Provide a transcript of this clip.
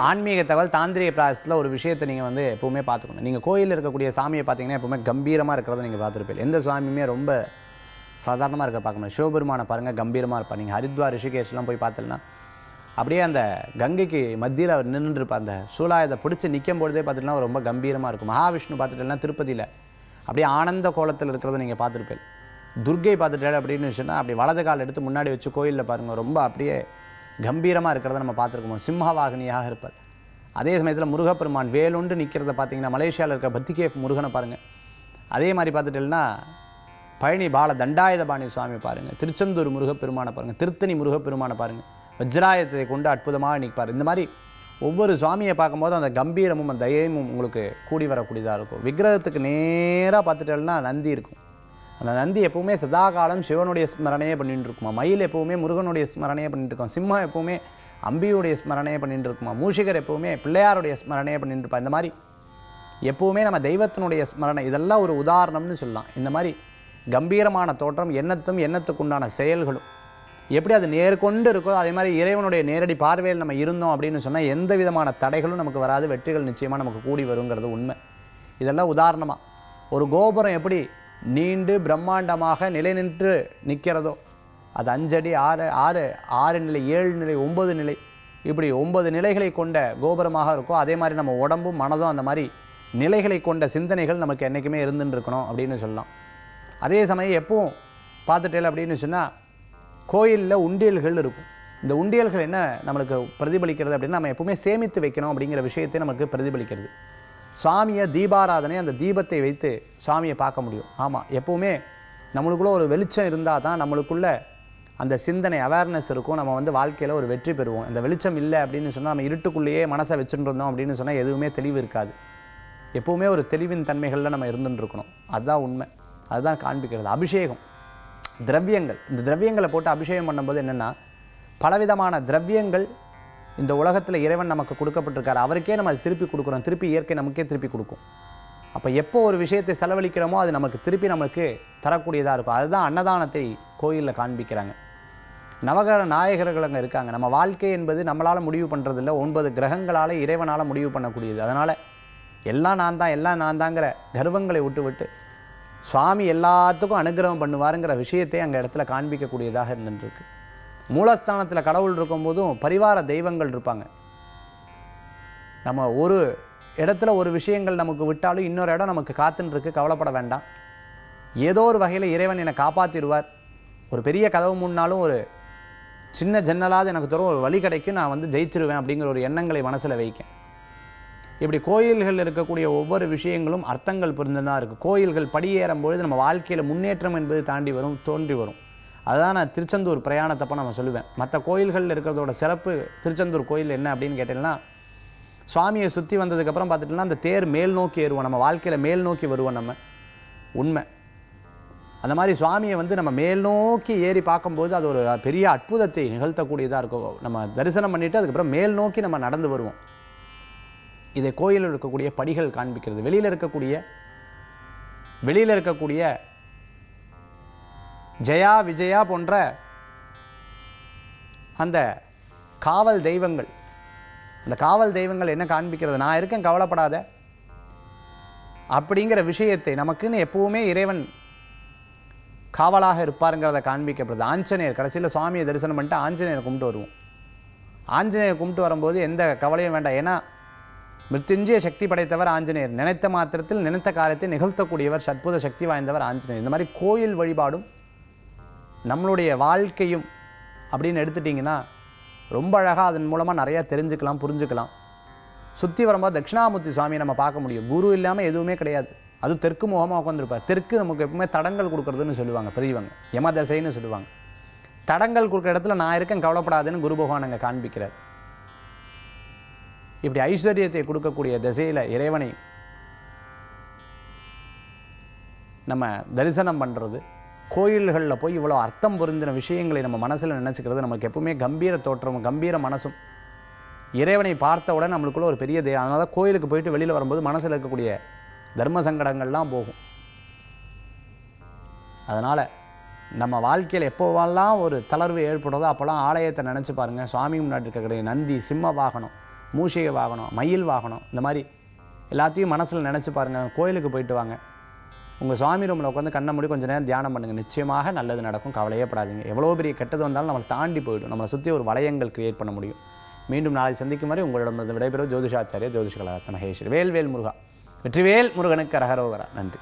ஆன்மீக தகவல் தாந்திரிக பிராயசத்தில் ஒரு விஷயத்தை நீங்கள் வந்து எப்போவுமே பார்த்துக்கணும். நீங்கள் கோயிலில் இருக்கக்கூடிய சாமியை பார்த்தீங்கன்னா எப்போவுமே கம்பீரமாக இருக்கிறத நீங்கள் பார்த்துருப்பீங்க. எந்த சுவாமியுமே ரொம்ப சாதாரணமாக இருக்க பார்க்க முடியாது. சிவபெருமானை பாருங்கள், கம்பீரமாக இருப்பார். நீங்கள் ஹரித்வார் ரிஷிகேஷ்லாம் போய் பார்த்தீங்கன்னா அப்படியே அந்த கங்கைக்கு மத்தியில் அவர் நின்றுருப்பார். அந்த சூலாயத்தை பிடிச்சி நிற்கும் பொழுதே பார்த்துட்டுனா ரொம்ப கம்பீரமாக இருக்கும். மகாவிஷ்ணு பார்த்துட்டேன்னா திருப்பதியில் அப்படியே ஆனந்த கோலத்தில் இருக்கிறத நீங்கள் பார்த்துருப்பேன். துர்க்கை பார்த்துட்டாரு அப்படின்னு சொன்னால் அப்படி வலது கால் எடுத்து முன்னாடி வச்சு கோயிலில் பாருங்கள் ரொம்ப அப்படியே கம்பீரமாக இருக்கிறத நம்ம பார்த்துருக்கோம். சிம்மவாகினியாக இருப்பார். அதே சமயத்தில் முருகப்பெருமான் வேலுண்டு நிற்கிறத பார்த்தீங்கன்னா மலேசியாவில் இருக்கிற பத்திகேஃப் முருகனை பாருங்கள். அதே மாதிரி பார்த்துட்டேன்னா பழனி பால தண்டாயுதபாணி சுவாமி பாருங்கள், திருச்செந்தூர் முருகப்பெருமானை பாருங்கள், திருத்தணி முருகப்பெருமானை பாருங்கள், வஜ்ராயத்தை கொண்டு அற்புதமாக நிற்பார். இந்த மாதிரி ஒவ்வொரு சுவாமியை பார்க்கும்போது அந்த கம்பீரமும் அந்த தயமும் உங்களுக்கு கூடி வரக்கூடியதாக இருக்கும். விக்கிரகத்துக்கு நேராக பார்த்துட்டேன்னா நந்தி இருக்கும். அந்த நந்தி எப்போவுமே சதாகாலம் சிவனுடைய ஸ்மரணையே பண்ணிட்டு இருக்குமா. மயில் எப்போவுமே முருகனுடைய ஸ்மரணையே பண்ணிட்டு இருக்கோம். சிம்மம் எப்போவுமே அம்பியுடைய ஸ்மரணையே பண்ணிட்டு இருக்குமா. மூஷிகர் எப்போவுமே பிள்ளையாருடைய ஸ்மரணையே பண்ணிட்டு இருப்பா. இந்த மாதிரி எப்போவுமே நம்ம தெய்வத்தினுடைய ஸ்மரணை, இதெல்லாம் ஒரு உதாரணம்னு சொல்லலாம். இந்த மாதிரி கம்பீரமான தோற்றம், எண்ணத்துக்குண்டான செயல்களும் எப்படி அது நேர்கொண்டு இருக்கோ அதே மாதிரி இறைவனுடைய நேரடி பார்வையில் நம்ம இருந்தோம் அப்படின்னு சொன்னால் எந்த விதமான தடைகளும் நமக்கு வராது, வெற்றிகள் நிச்சயமாக நமக்கு கூடி வருங்கிறது உண்மை. இதெல்லாம் உதாரணமாக ஒரு கோபுரம் எப்படி நீண்டு பிரம்மாண்டமாக நிலை நின்று நிற்கிறதோ, அது 5 அடி 6 நிலை 7 நிலை 9 நிலை இப்படி 9 நிலைகளை கொண்ட கோபுரமாக இருக்கோ, அதே மாதிரி நம்ம உடம்பும் மனதும் அந்த மாதிரி நிலைகளை கொண்ட சிந்தனைகள் நமக்கு என்றைக்குமே இருந்துன்னு இருக்கணும் அப்படின்னு சொல்லலாம். அதே சமயம் எப்பவும் பார்த்துட்டேன் அப்படின்னு சொன்னால் கோயிலில் உண்டியல்கள் இருக்கும். இந்த உண்டியல்கள் என்ன நம்மளுக்கு பிரதிபலிக்கிறது அப்படின்னா நம்ம எப்பவுமே சேமித்து வைக்கணும் அப்படிங்கிற விஷயத்தை நமக்கு பிரதிபலிக்கிறது. சுவாமியை தீபாராதனை, அந்த தீபத்தை வைத்து சுவாமியை பார்க்க முடியும். ஆமாம், எப்போவுமே நம்மளுக்குள்ளே ஒரு வெளிச்சம் இருந்தால் தான் நம்மளுக்குள்ளே அந்த சிந்தனை அவேர்னஸ் இருக்கும். நம்ம வந்து வாழ்க்கையில் ஒரு வெற்றி பெறுவோம். அந்த வெளிச்சம் இல்லை அப்படின்னு சொன்னால் நம்ம இருட்டுக்குள்ளேயே மனசை வச்சுட்டு இருந்தோம் அப்படின்னு சொன்னால் எதுவுமே தெளிவு இருக்காது. எப்போவுமே ஒரு தெளிவின் தன்மைகளில் நம்ம இருந்துட்டு இருக்கணும். அதுதான் உண்மை, அதுதான் காண்பிக்கிறது. அபிஷேகம் திரவியங்கள், இந்த திரவியங்களை போட்டு அபிஷேகம் பண்ணும்போது என்னென்னா பலவிதமான திரவியங்கள் இந்த உலகத்தில் இறைவன் நமக்கு கொடுக்கப்பட்டிருக்காரு. அவருக்கே நம்ம அதை திருப்பி கொடுக்குறோம். திருப்பி இயற்கை நமக்கே திருப்பி கொடுக்கும். அப்போ எப்போ ஒரு விஷயத்தை செலவழிக்கிறோமோ அது நமக்கு திருப்பி நம்மளுக்கு தரக்கூடியதாக இருக்கும். அதுதான் அன்னதானத்தை கோயிலில் காண்பிக்கிறாங்க. நவகிரக நாயகர்கள் அங்கே இருக்காங்க. நம்ம வாழ்க்கை என்பது நம்மளால் முடிவு பண்ணுறதில்ல, 9 கிரகங்களால் இறைவனால் முடிவு பண்ணக்கூடியது. அதனால் எல்லாம் நான் தாங்கிற கர்வங்களை விட்டு சுவாமி எல்லாத்துக்கும் அனுகிரகம் பண்ணுவாருங்கிற விஷயத்தை அங்கே இடத்துல காண்பிக்கக்கூடியதாக இருந்துருக்கு. மூலஸ்தானத்தில் கடவுள் இருக்கும்போதும் பரிவார தெய்வங்கள் இருப்பாங்க. நம்ம ஒரு இடத்துல ஒரு விஷயங்கள் நமக்கு விட்டாலும் இன்னொரு இடம் நமக்கு காத்துன்னு இருக்கு, கவலைப்பட வேண்டாம். ஏதோ ஒரு வகையில் இறைவன் என்னை காப்பாற்றிடுவார். ஒரு பெரிய கதவு முன்னாலும் ஒரு சின்ன ஜன்னலாவது எனக்கு தரும் ஒரு வழி கிடைக்கும், நான் வந்து ஜெயிச்சிருவேன் அப்படிங்கிற ஒரு எண்ணங்களை மனசில் வைக்கேன். இப்படி கோயில்கள் இருக்கக்கூடிய ஒவ்வொரு விஷயங்களும் அர்த்தங்கள் புரிந்துதான் இருக்குது. கோயில்கள் படியேறும்பொழுது நம்ம வாழ்க்கையில் முன்னேற்றம் என்பது தோன்றி வரும். அதுதான் நான் திருச்செந்தூர் பிரயாணத்தப்போ நம்ம சொல்லுவேன். மற்ற கோயில்களில் இருக்கிறதோட சிறப்பு திருச்செந்தூர் கோயில் என்ன அப்படின்னு கேட்டீங்கன்னா, சுவாமியை சுற்றி வந்ததுக்கப்புறம் பார்த்துட்டோம்னா அந்த தேர் மேல் நோக்கி ஏறுவோம். நம்ம வாழ்க்கையில் மேல் நோக்கி வருவோம். நம்ம உண்மை அந்த மாதிரி சுவாமியை வந்து நம்ம மேல் நோக்கி ஏறி பார்க்கும்போது அது ஒரு பெரிய அற்புதத்தை நிகழ்த்தக்கூடியதாக இருக்கும். நம்ம தரிசனம் பண்ணிவிட்டு அதுக்கப்புறம் மேல் நோக்கி நம்ம நடந்து வருவோம். இதை கோயிலில் இருக்கக்கூடிய படிகள் காண்பிக்கிறது. வெளியில் இருக்கக்கூடிய ஜெயா விஜயா போன்ற அந்த காவல் தெய்வங்கள், அந்த காவல் தெய்வங்கள் என்ன காண்பிக்கிறது, நான் இருக்கேன் கவலைப்படாத அப்படிங்கிற விஷயத்தை நமக்குன்னு எப்பவுமே இறைவன் காவலாக இருப்பாருங்கிறத காண்பிக்கப்படுது. ஆஞ்சநேயர் கடைசியில் சுவாமியை தரிசனம் பண்ணிட்டு ஆஞ்சநேயரை கும்பிட்டு வருவோம். ஆஞ்சநேயர் கும்பிட்டு வரும்போது எந்த கவலையும் வேண்டாம். ஏன்னா மிருத்யுஞ்சய சக்தி படைத்தவர் ஆஞ்சநேயர். நினைத்த மாத்திரத்தில் நினைத்த காரியத்தை நிகழ்த்தக்கூடியவர், அற்புத சக்தி வாய்ந்தவர் ஆஞ்சநேயர். இந்த மாதிரி கோயில் வழிபாடும் நம்மளுடைய வாழ்க்கையும் அப்படின்னு எடுத்துட்டிங்கன்னா ரொம்ப அழகாக அதன் மூலமாக நிறையா தெரிஞ்சுக்கலாம், புரிஞ்சுக்கலாம். சுற்றி வரும்போது தட்சிணாமூர்த்தி சுவாமியை நம்ம பார்க்க முடியும். குரு இல்லாமல் எதுவுமே கிடையாது. அதுவும் தெற்கு முகமாக உட்காந்துருப்பார். தெற்கு நமக்கு எப்பவுமே தடங்கள் கொடுக்குறதுன்னு சொல்லுவாங்க பெரியவங்க, யமதசைன்னு சொல்லுவாங்க. தடங்கள் கொடுக்குற இடத்துல நான் இருக்கேன் கவலைப்படாதுன்னு குரு பகவான் அங்கே காண்பிக்கிறார். இப்படி ஐஸ்வர்யத்தை கொடுக்கக்கூடிய திசையில் இறைவனை நம்ம தரிசனம் பண்ணுறது, கோயில்களில் போய் இவ்வளோ அர்த்தம் பொருந்தின விஷயங்களை நம்ம மனசில் நினச்சிக்கிறது நமக்கு எப்பவுமே கம்பீர தோற்றமும் கம்பீர மனசும். இறைவனை பார்த்தவுடன் நம்மளுக்குள்ள ஒரு பெரிய அதனால தான் கோயிலுக்கு போயிட்டு வெளியில் வரும்போது மனசில் இருக்கக்கூடிய தர்ம சங்கடங்கள்லாம் போகும். அதனால் நம்ம வாழ்க்கையில் எப்போவெல்லாம் ஒரு தளர்வு ஏற்படுறதோ அப்போல்லாம் ஆலயத்தை நினச்சி பாருங்கள். சுவாமி முன்னாடி இருக்கக்கூடிய நந்தி, சிம்ம வாகனம், மூஷிகை வாகனம், மயில் வாகனம், இந்த மாதிரி எல்லாத்தையும் மனசில் நினச்சி பாருங்கள். கோயிலுக்கு போயிட்டு வாங்க. உங்கள் சுவாமி ரூமில் உட்காந்து கண்ணை மூடி கொஞ்சம் நேரம் தியானம் பண்ணுங்கள். நிச்சயமாக நல்லது நடக்கும். கவலையே படாதீங்க. எவ்வளோ பெரிய கெட்டது வந்தாலும் நம்மளை தாண்டி போயிடும். நம்மளை சுற்றி ஒரு வளையங்கள் கிரியேட் பண்ண முடியும். மீண்டும் நாளை சந்திக்கும் வரை உங்களிடம் விடைபெறும் ஜோதிஷாச்சாரிய ஜோதிஷ கலாரத்ன மகேஸ்வரி. வேல்வேல் முருகா. வெற்றிவேல் முருகனுக்கு அரகரோகரா. நன்றி.